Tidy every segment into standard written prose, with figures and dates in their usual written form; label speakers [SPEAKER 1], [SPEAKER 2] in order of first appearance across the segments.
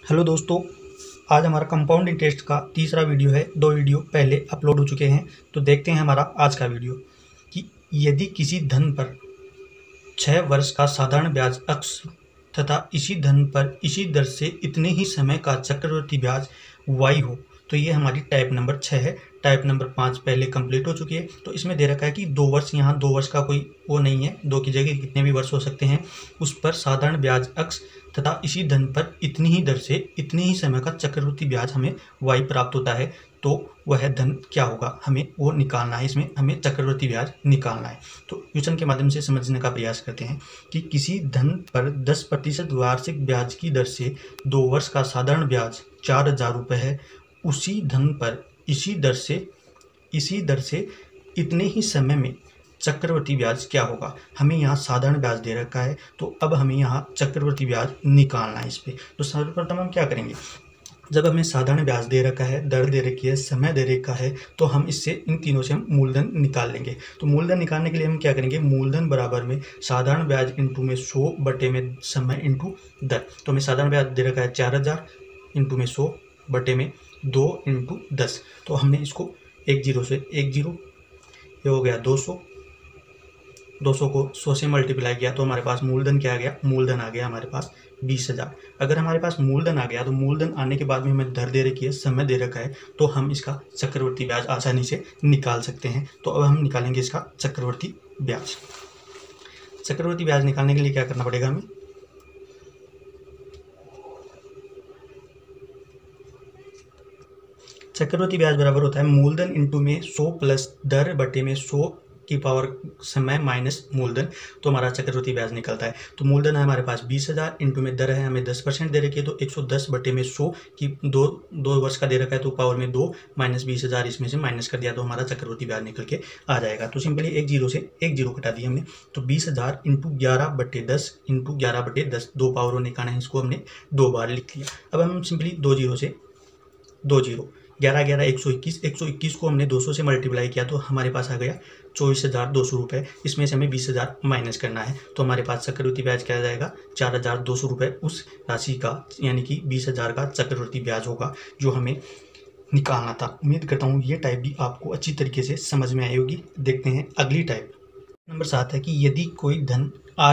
[SPEAKER 1] Hello दोस्तों, आज हमारा कंपाउंड इंटरेस्ट का तीसरा वीडियो है। 2 वीडियो पहले अपलोड हो चुके हैं। तो देखते हैं हमारा आज का वीडियो कि यदि किसी धन पर 6 वर्ष का साधारण ब्याज अक्स तथा इसी धन पर इसी दर से इतने ही समय का चक्रवृद्धि ब्याज वाई हो, तो ये हमारी टाइप नंबर 6 है। टाइप नंबर 5 पहले कंप्लीट हो चुकी है। तो इसमें दे रखा है कि 2 वर्ष, यहाँ 2 वर्ष का कोई वो नहीं है, 2 की जगह कितने भी वर्ष हो सकते हैं। उस पर साधारण ब्याज अक्स तथा इसी धन पर इतनी ही दर से इतने ही समय का चक्रवृद्धि ब्याज हमें वाई प्राप्त होता है। तो वह धन क्या होगा, हमें वो निकालना है। इसमें हमें चक्रवृद्धि ब्याज निकालना है। तो क्वेश्चन के माध्यम से समझने का प्रयास करते हैं कि किसी धन पर 10% वार्षिक ब्याज की दर से 2 वर्ष का साधारण ब्याज 4,000 रुपये है। उसी धन पर इसी दर से इतने ही समय में चक्रवृद्धि ब्याज क्या होगा। हमें यहाँ साधारण ब्याज दे रखा है, तो अब हमें यहाँ चक्रवृद्धि ब्याज निकालना है इस पे। तो सर्वप्रथम हम क्या करेंगे, जब हमें साधारण ब्याज दे रखा है, दर दे रखी है, समय दे रखा है, तो हम इससे इन तीनों से हम मूलधन निकाल लेंगे। तो मूलधन निकालने के लिए हम क्या करेंगे, मूलधन बराबर में साधारण ब्याज इंटू में 100 बटे में समय इंटू दर। तो हमें साधारण ब्याज दे रखा है 4,000 इंटू में 100 बटे में 2 इंटू 10। तो हमने इसको 1 0 से 1 0, ये हो गया 200। 200 को 100 से मल्टीप्लाई किया तो हमारे पास मूलधन क्या आ गया, मूलधन आ गया हमारे पास 20,000। अगर हमारे पास मूलधन आ गया तो मूलधन आने के बाद में हमें दर दे रखी है, समय दे रखा है, तो हम इसका चक्रवृद्धि ब्याज आसानी से निकाल सकते हैं। तो अब हम निकालेंगे इसका चक्रवृद्धि ब्याज। चक्रवृद्धि ब्याज निकालने के लिए क्या करना पड़ेगा हमें, चक्रवृद्धि ब्याज बराबर होता है मूलधन इंटू में 100 प्लस दर बटे में 100 की पावर समय माइनस मूलधन। तो हमारा चक्रवृद्धि ब्याज निकलता है। तो मूलधन है हमारे पास 20,000 इंटू में दर है हमें 10% दे रखी है, तो 110 बटे में 100 की 2 वर्ष का दे रखा है, तो पावर में 2 माइनस 20,000 इसमें से माइनस कर दिया तो हमारा चक्रवृद्धि ब्याज निकल के आ जाएगा। तो सिंपली 1 0 से 1 0 कटा दिया हमने। तो 20,000 इंटू 11/10 इंटू 11/10, 2 पावर होने का है, इसको हमने 2 बार लिख लिया। अब हम सिंपली 2 0 से 2 0, 11 11 121, 121 को हमने 200 से मल्टीप्लाई किया तो हमारे पास आ गया 24,200 रुपये। इसमें से हमें 20,000 माइनस करना है, तो हमारे पास चक्रवृद्धि ब्याज क्या आ जाएगा, 4,200 रुपये उस राशि का, यानी कि 20,000 का चक्रवृद्धि ब्याज होगा जो हमें निकालना था। उम्मीद करता हूँ ये टाइप भी आपको अच्छी तरीके से समझ में आई होगी। देखते हैं अगली टाइप। नंबर 7 है कि यदि कोई धन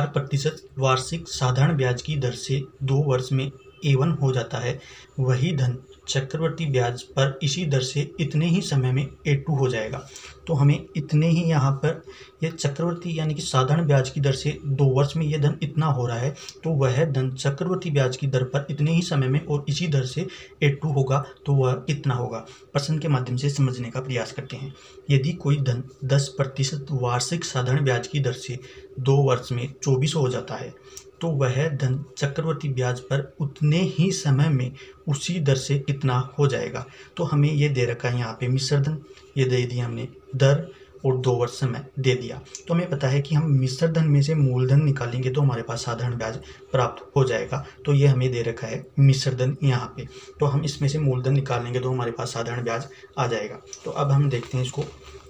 [SPEAKER 1] 8% वार्षिक साधारण ब्याज की दर से 2 वर्ष में A1 हो जाता है, वही धन चक्रवृद्धि ब्याज पर इसी दर से इतने ही समय में A2 हो जाएगा। तो हमें इतने ही यहाँ पर यह चक्रवृद्धि यानी कि साधारण ब्याज की दर से 2 वर्ष में यह धन इतना हो रहा है, तो वह धन चक्रवृद्धि ब्याज की दर पर इतने ही समय में और इसी दर से A2 होगा, तो वह कितना होगा। प्रश्न के माध्यम से समझने का प्रयास करते हैं। यदि कोई धन 10% वार्षिक साधारण ब्याज की दर से 2 वर्ष में 24 हो जाता है, तो वह धन चक्रवृद्धि ब्याज पर उतने ही समय में उसी दर से कितना हो जाएगा। तो हमें ये दे रखा है यहाँ पे मिश्र धन, ये दे दिया हमने दर और 2 वर्ष समय दे दिया। तो हमें पता है कि हम मिश्र धन में से मूलधन निकालेंगे तो हमारे पास साधारण ब्याज प्राप्त हो जाएगा। तो ये हमें दे रखा है मिश्र धन यहाँ पे, तो हम इसमें से मूलधन निकालेंगे तो हमारे पास साधारण ब्याज आ जाएगा। तो अब हम देखते हैं इसको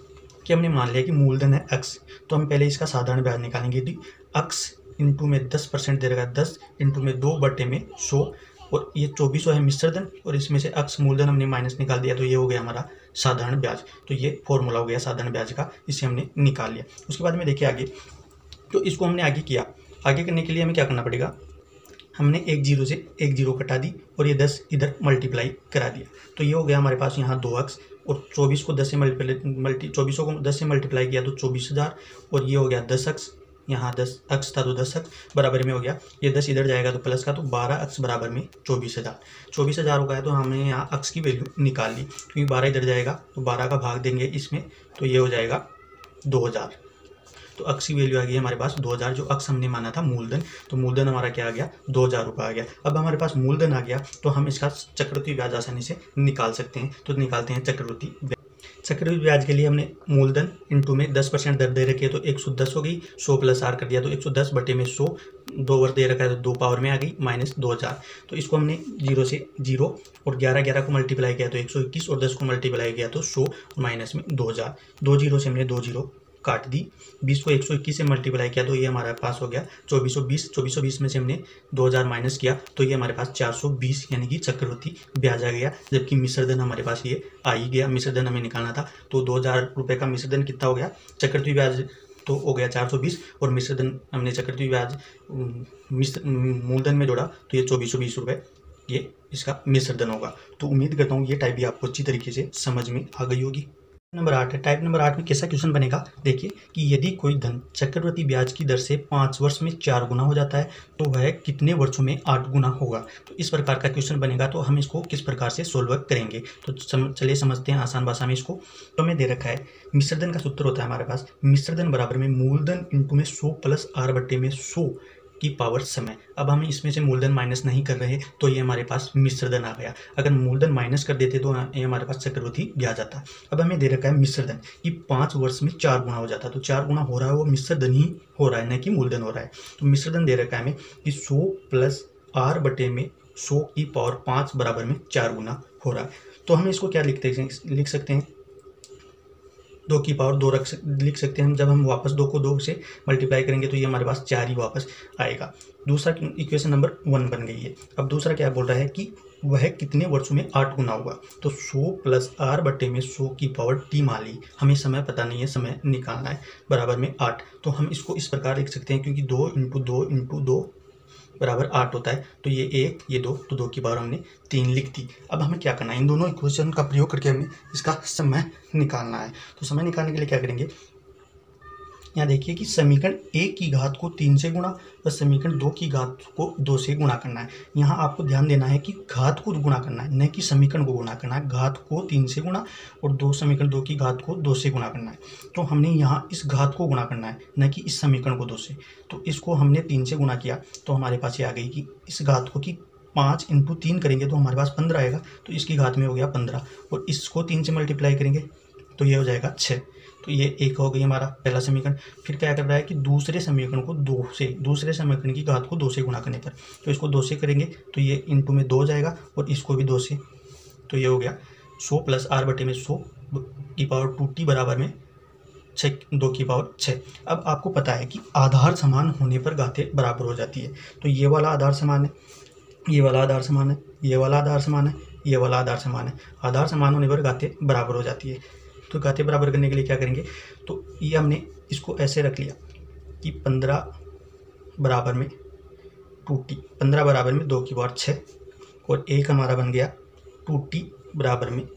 [SPEAKER 1] कि हमने मान लिया कि मूलधन है एक्स, तो हम पहले इसका साधारण ब्याज निकालेंगे। एक्स इंटू में 10% दे रखा है, 10 इंटू में 2 बटे में 100, और ये 2400 है मिश्र धन, और इसमें से अक्स मूलधन हमने माइनस निकाल दिया, तो ये हो गया हमारा साधारण ब्याज। तो ये फॉर्मूला हो गया साधारण ब्याज का, इसे हमने निकाल लिया। उसके बाद में देखिए आगे, तो इसको हमने आगे किया। आगे करने के लिए हमें क्या करना पड़ेगा, हमने 1 0 से 1 0 कटा दी और ये 10 इधर मल्टीप्लाई करा दिया। तो ये हो गया हमारे पास यहाँ 2 अक्स, और 24 को 10 से 2400 को 10 से मल्टीप्लाई किया तो 24,000, और ये हो गया 10 अक्स, यहाँ 10 अक्स था तो 10 अक्स बराबर में हो गया। ये 10 इधर जाएगा तो प्लस का, तो 12 अक्स बराबर में 24,000। 24,000 हो गया, तो हमने यहाँ अक्स की वैल्यू निकाल ली, क्योंकि 12 इधर जाएगा तो 12 का भाग देंगे इसमें, तो ये हो जाएगा 2000। तो अक्स की वैल्यू आ गई हमारे पास 2000, जो अक्स हमने माना था मूलधन। तो मूलधन हमारा क्या आ गया, 2000 रुपये आ गया। अब हमारे पास मूलधन आ गया तो हम इसका चक्रवृद्धि ब्याज आसानी से निकाल सकते हैं। तो निकालते हैं चक्रवृद्धि ब्याज। चक्रवृद्धि ब्याज के लिए हमने मूलधन इंटू में 10% दर दे रखी है, तो 110 हो गई, 100 प्लस आर कर दिया तो 110 बटे में 100, 2 वर्ष दे रखा है तो 2 पावर में आ गई माइनस 2000। तो इसको हमने 0 से 0 और 11 11 को मल्टीप्लाई किया तो 121, और 10 को मल्टीप्लाई किया तो 100 माइनस में 2000। 2 0 से हमने 2 0 काट दी, 20 को 121 से मल्टीप्लाई किया तो ये हमारे पास हो गया 2420। 2420 में से हमने 2000 माइनस किया तो ये हमारे पास 420 यानी कि चक्रवृद्धि ब्याज आ गया, जबकि मिश्रधन हमारे पास ये आ ही गया। मिश्रधन हमें निकालना था तो 2000 रुपये का मिश्रधन कितना हो गया, चक्रवृद्धि ब्याज तो हो गया 420 और मिश्रधन हमने चक्रवृद्धि ब्याज मूलधन में जोड़ा तो ये 2420 रुपये ये इसका मिश्रधन होगा। तो उम्मीद करता हूँ ये टाइप भी आपको अच्छी तरीके से समझ में आ गई होगी। नंबर 8 है। टाइप नंबर 8 में कैसा क्वेश्चन बनेगा, देखिए कि यदि कोई धन चक्रवृद्धि ब्याज की दर से 5 वर्ष में 4 गुना हो जाता है तो वह कितने वर्षों में 8 गुना होगा। तो इस प्रकार का क्वेश्चन बनेगा तो हम इसको किस प्रकार से सोल्व करेंगे, तो चलिए समझते हैं आसान भाषा में इसको। तो हमें दे रखा है मिश्रधन का सूत्र होता है हमारे पास, मिश्रधन बराबर में मूलधन इंटू में 100 प्लस r बटे में 100 की पावर समय। अब हम इसमें से मूलधन माइनस नहीं कर रहे तो ये हमारे पास मिश्रधन आ गया। अगर मूलधन माइनस कर देते तो ये हमारे पास चक्रवृद्धि ब्याज आता। अब हमें दे रखा है मिश्रधन कि 5 वर्ष में 4 गुना हो जाता, तो 4 गुना हो रहा है वो मिश्रधन ही हो रहा है, न कि मूलधन हो रहा है। तो मिश्रधन दे रखा है हमें कि 100 प्लस r बटे में 100 की पावर 5 बराबर में 4 गुना हो रहा है। तो हम इसको क्या लिख सकते हैं, 2 की पावर 2 लिख सकते हैं हम। जब हम वापस 2 को 2 से मल्टीप्लाई करेंगे तो ये हमारे पास 4 ही वापस आएगा। दूसरा इक्वेशन नंबर 1 बन गई है। अब दूसरा क्या बोल रहा है कि वह कितने वर्षों में 8 गुना हुआ, तो 100 प्लस r बटे में 100 की पावर t मान ली। हमें समय पता नहीं है, समय निकालना है, बराबर में 8। तो हम इसको इस प्रकार लिख सकते हैं क्योंकि 2 इंटू 2 इंटू 2 बराबर 8 होता है, तो ये 1 ये 2 तो 2 की पावर हमने 3 लिख दी। अब हमें क्या करना है, इन दोनों इक्वेशन का प्रयोग करके हमें इसका समय निकालना है। तो समय निकालने के लिए क्या करेंगे, यहाँ देखिए कि समीकरण 1 की घात को 3 से गुणा और समीकरण 2 की घात को 2 से गुणा करना है। यहाँ आपको ध्यान देना है कि घात को गुणा करना है, न कि समीकरण को गुणा करना है। घात को 3 से गुणा और समीकरण 2 की घात को 2 से गुणा करना है। तो हमने यहाँ इस घात को गुणा करना है, न कि इस समीकरण को 2 से। तो इसको हमने 3 से गुणा किया तो हमारे पास ये आ गई कि इस घात को कि 5 इंटू 3 करेंगे तो हमारे पास 15 आएगा, तो इसकी घात में हो गया 15 और इसको 3 से मल्टीप्लाई करेंगे तो ये हो जाएगा 6। तो ये एक हो गई हमारा पहला समीकरण। फिर क्या कर रहा है कि दूसरे समीकरण को 2 से, दूसरे समीकरण की घात को 2 से गुणा करने पर, तो इसको 2 से करेंगे तो ये इंटू में 2 जाएगा और इसको भी 2 से, तो ये हो गया 100 प्लस r बटे में 100 की पावर 2t बराबर में 6 2 की पावर 6। अब आपको पता है कि आधार समान होने पर घातें बराबर हो जाती है। तो ये वाला आधार समान है, ये वाला आधार समान है, ये वाला आधार समान है, ये वाला आधार समान है। आधार समान होने पर घातें बराबर हो जाती है। तो घातें बराबर करने के लिए क्या करेंगे, तो ये हमने इसको ऐसे रख लिया कि 15 बराबर में 2t, 15 बराबर में 2 की पावर 6 और एक हमारा बन गया 2t बराबर में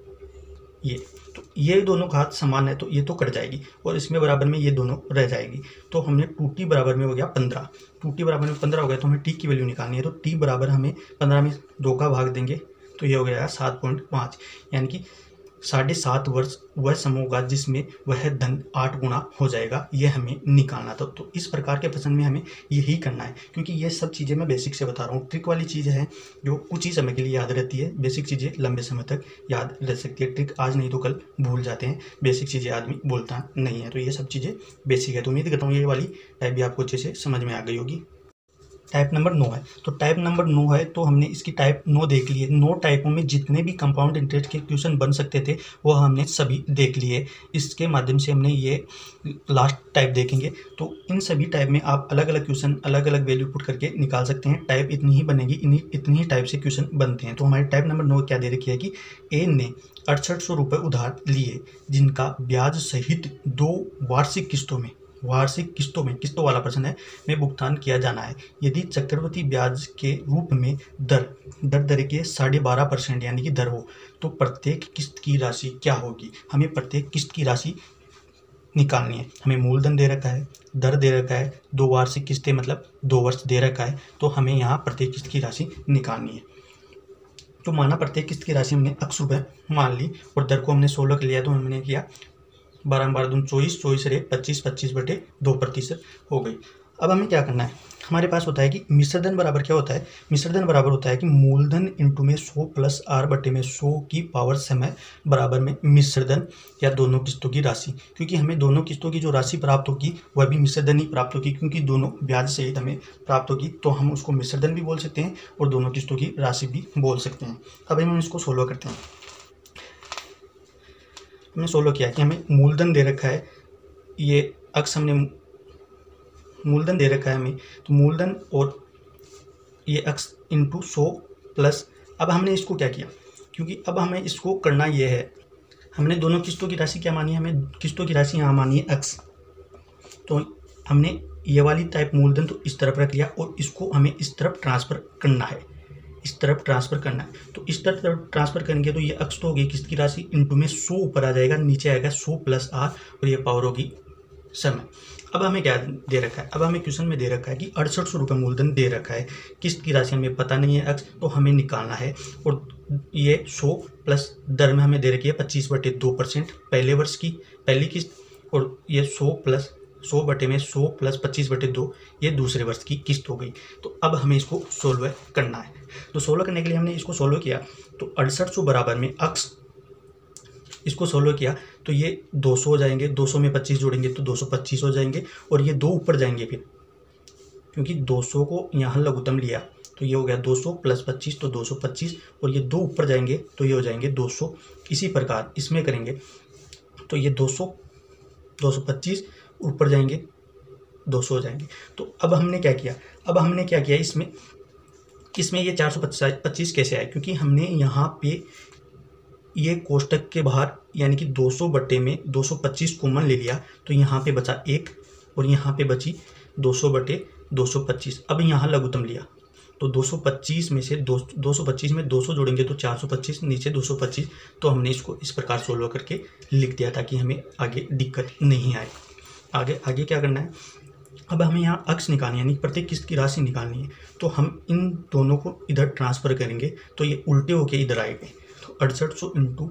[SPEAKER 1] ये। तो ये दोनों घात समान है तो ये तो कट जाएगी और इसमें बराबर में ये दोनों रह जाएगी। तो हमने 2t बराबर में हो गया 15, 2t बराबर में 15 हो गया तो हमें t की वैल्यू निकालनी है। तो t बराबर हमें 15 में 2 का भाग देंगे तो ये हो गया 7.5, यानी कि 7.5 वर्ष वह समय होगा जिसमें वह धन 8 गुना हो जाएगा, ये हमें निकालना था। तो इस प्रकार के प्रश्न में हमें यही करना है, क्योंकि ये सब चीज़ें मैं बेसिक से बता रहा हूँ। ट्रिक वाली चीज़ें हैं जो कुछ ही समय के लिए याद रहती है, बेसिक चीज़ें लंबे समय तक याद रह सकती है। ट्रिक आज नहीं तो कल भूल जाते हैं, बेसिक चीज़ें आदमी बोलता नहीं है। तो ये सब चीज़ें बेसिक है। तो उम्मीद करता हूँ ये वाली टाइप भी आपको अच्छे से समझ में आ गई होगी। टाइप नंबर 9 है। तो टाइप नंबर 9 है तो हमने इसकी टाइप 9 देख ली है। 9 टाइपों में जितने भी कंपाउंड इंटरेस्ट के क्वेश्चन बन सकते थे वो हमने सभी देख लिए। इसके माध्यम से हमने ये लास्ट टाइप देखेंगे। तो इन सभी टाइप में आप अलग अलग क्वेश्चन अलग अलग वैल्यू पुट करके निकाल सकते हैं। टाइप इतनी ही बनेगी, इतनी ही टाइप से क्वेश्चन बनते हैं। तो हमारी टाइप नंबर 9 क्या दे रखी है कि ए ने 6800 रुपये उधार लिए जिनका ब्याज सहित 2 वार्षिक किस्तों में किस्तों वाला प्रश्न है में भुगतान किया जाना है। यदि चक्रवृद्धि ब्याज के रूप में दर के 12.5% यानी कि दर हो तो प्रत्येक किस्त की राशि क्या होगी। हमें प्रत्येक किस्त की राशि निकालनी है। हमें मूलधन दे रखा है, दर दे रखा है, 2 वार्षिक किस्तें मतलब 2 वर्ष दे रखा है। तो हमें यहाँ प्रत्येक किस्त की राशि निकालनी है। तो माना प्रत्येक किस्त की राशि हमने 80 रुपये मान ली और दर को हमने 16 कर लिया। तो हमने किया 12 24 24 रे 25 25/2% हो गई। अब हमें क्या करना है, हमारे पास होता है कि मिश्रधन बराबर क्या होता है, मिश्रधन बराबर होता है कि मूलधन इंटू में 100 प्लस r बटे में 100 की पावर समय बराबर में मिश्रधन या दोनों किस्तों की राशि। क्योंकि हमें दोनों किस्तों की जो राशि प्राप्त होगी वह भी मिश्रधन ही प्राप्त होगी, क्योंकि दोनों ब्याज सहित हमें प्राप्त होगी। तो हम उसको मिश्रधन भी बोल सकते हैं और दोनों किस्तों की राशि भी बोल सकते हैं। अब हम इसको सोल्व करते हैं। हमने सोल्व किया कि हमें मूलधन दे रखा है ये अक्स हमने मूलधन दे रखा है हमें, तो मूलधन और ये अक्स इंटू 100 प्लस। अब हमने इसको क्या किया, क्योंकि अब हमें इसको करना ये है, हमने दोनों किस्तों की राशि क्या मानी है, हमें किस्तों की राशि यहाँ मानी है अक्स, तो हमने ये वाली टाइप मूलधन तो इस तरफ रख लिया और इसको हमें इस तरफ ट्रांसफ़र करना है, इस तरफ ट्रांसफ़र करना है। तो इस तरफ ट्रांसफ़र करेंगे तो ये अक्स तो होगी किस्त की राशि, इंटू में 100 ऊपर आ जाएगा, नीचे आएगा 100 प्लस आर और ये पावर होगी समय। अब हमें क्या दे रखा है, अब हमें क्वेश्चन में दे रखा है कि 6800 रुपये मूलधन दे रखा है, किस्त की राशि हमें पता नहीं है अक्स, तो हमें निकालना है। और ये 100 प्लस दर में हमें दे रखी है 25/2% पहले वर्ष की पहली किस्त, और ये 100 प्लस 100 बटे में 100 प्लस 25/2 ये दूसरे वर्ष की किस्त हो गई। तो अब हमें इसको सोल्व करना है। तो सोल्व करने के लिए हमने इसको सोल्व किया, तो 6800 बराबर में अक्स, इसको सोल्व किया तो ये 200 हो जाएंगे, 200 में 25 जोड़ेंगे तो 225 हो जाएंगे, और ये 2 ऊपर जाएंगे फिर, क्योंकि 200 को यहाँ लघुत्तम लिया तो ये हो गया 200 प्लस 25 तो 225, और ये 2 ऊपर जाएंगे तो ये हो जाएंगे 200। इसी प्रकार इसमें करेंगे तो ये 200 225 ऊपर जाएंगे 200 हो जाएंगे। तो अब हमने क्या किया, अब हमने क्या किया इसमें ये 425 कैसे आए, क्योंकि हमने यहाँ पे ये कोष्टक के बाहर यानी कि 200 बटे में 225 कॉमन ले लिया, तो यहाँ पे बचा 1 और यहाँ पे बची 200 बटे 225। अब यहाँ लघुत्तम लिया तो 225 में से 225 में 200 जोड़ेंगे तो 425, नीचे 225। तो हमने इसको इस प्रकार सोल्व करके लिख दिया ताकि हमें आगे दिक्कत नहीं आए। आगे क्या करना है, अब हमें यहाँ अक्स निकालनी है, यानी प्रत्येक किस्त की राशि निकालनी है। तो हम इन दोनों को इधर ट्रांसफ़र करेंगे तो ये उल्टे होके इधर आएंगे। तो 6800 इंटू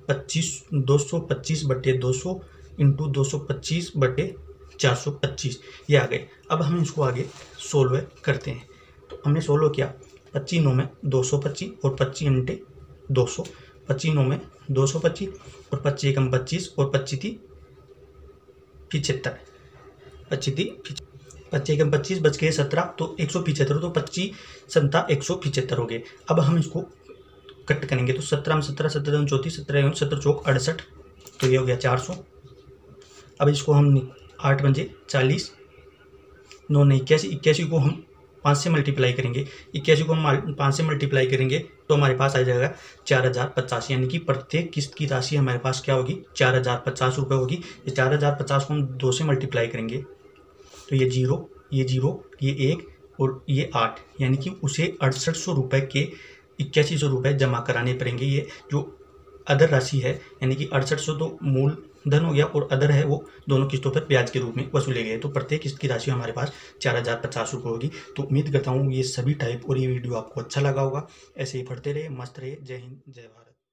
[SPEAKER 1] 225 बटे 200 इंटू 225 बटे 425 ये आ गए। अब हम इसको आगे सोल्व करते हैं। तो हमने सोल्व किया, 25 9 में 225 और 25 इंटे 200, 25 9 में 225 और 25 एकम 25 और 25 थी 75, 25 एकम 25 बच गए 17, तो 175, तो 25 7 175 हो गए। अब हम इसको कट करेंगे तो 17 में 17 17 34 17 17 चौक 68, तो ये हो गया 400। अब इसको हम 8 पंजे 40, 9 ने 81, 81 को हम 5 से मल्टीप्लाई करेंगे, 81 को हम 5 से मल्टीप्लाई करेंगे तो हमारे पास आ जाएगा 4050, यानी कि प्रत्येक किस्त की राशि हमारे पास क्या होगी 4050 रुपये होगी। ये 4050 को हम 2 से मल्टीप्लाई करेंगे तो ये 0 ये 0 ये 1 और ये 8, यानी कि उसे 6800 रुपये के 8100 रुपये जमा कराने पड़ेंगे। ये जो अदर राशि है यानी कि 6800 तो मूल धन हो गया और अदर है वो दोनों किस्तों पर ब्याज के रूप में वसूले गए। तो प्रत्येक किस्त की राशि हमारे पास 4050 रुपये होगी। तो उम्मीद करता हूँ ये सभी टाइप और ये वीडियो आपको अच्छा लगा होगा। ऐसे ही पढ़ते रहे, मस्त रहे। जय हिंद, जय भारत।